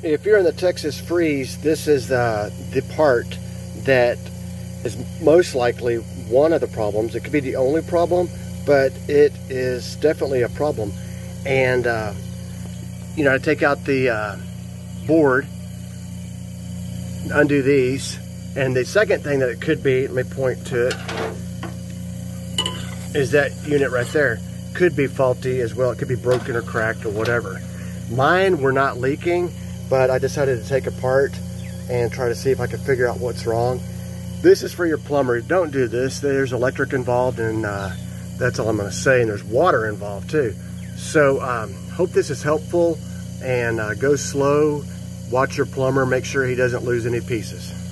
if you're in the Texas freeze, this is the part that is most likely one of the problems. It could be the only problem, but it is definitely a problem. And you know, to take out the board, undo these, and the second thing that it could be, let me point to it, is that unit right there could be faulty as well. It could be broken or cracked or whatever. Mine were not leaking, but I decided to take apart and try to see if I could figure out what's wrong. This is for your plumber. Don't do this. There's electric involved, and that's all I'm going to say. And there's water involved too. So hope this is helpful, and go slow. Watch your plumber. Make sure he doesn't lose any pieces.